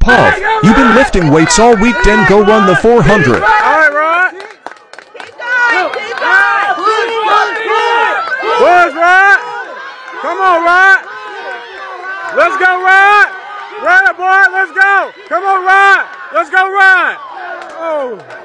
Puff, you've been lifting weights all week, then go run the 400. All right, Rod. Boys, Rod. Come on, Rod. Let's go, Rod. Run it, boy. Let's go. Come on, Rod. Let's go, Rod. Oh.